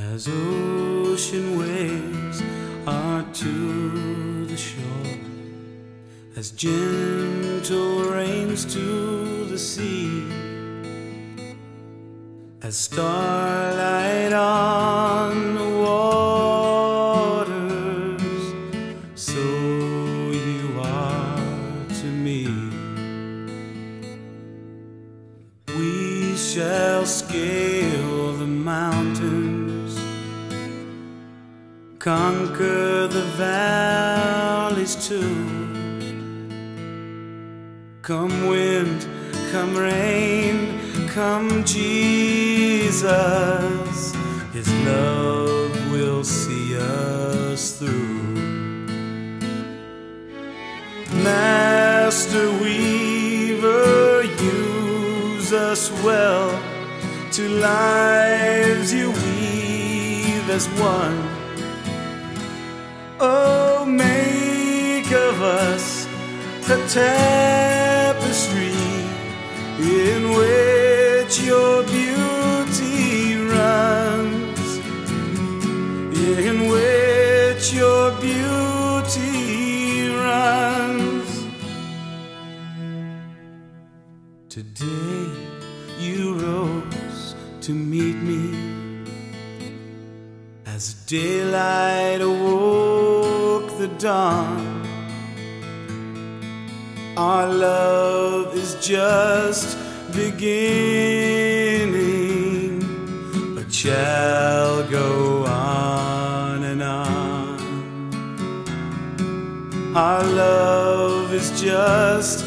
as ocean waves are to the shore, as gentle rains to the sea, as starlight on the waters, so you are to me. We shall scale the mountains, conquer the valleys too. Come wind, come rain, come Jesus, His love will see us through. Master weaver, use us well, two lives you weave as one. Oh, make of us a tapestry in which your beauty runs, in which your beauty runs. Today you rose to meet me, as daylight awoke the dawn. Our love is just beginning, but shall go on and on. Our love is just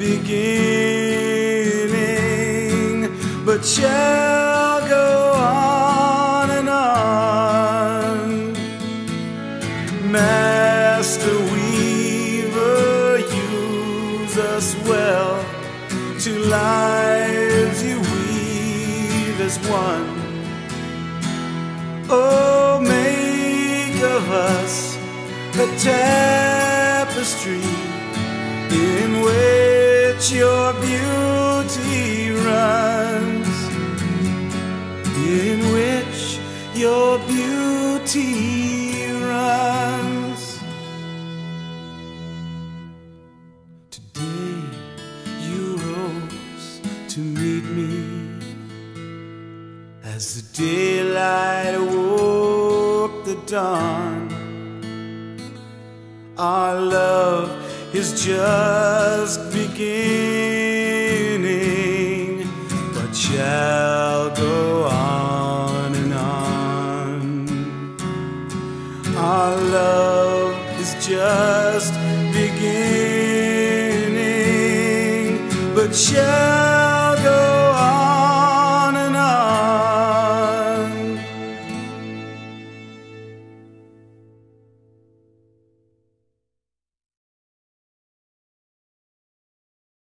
beginning, but shall go on and on. Master weaver, use us well, two lives you weave as one. Oh, make of us a tapestry in which your beauty runs, in which your beauty runs. Today you rose to meet me, as the daylight awoke the dawn. Our love is just beginning, but shall go on and on. Our love is just beginning, but shall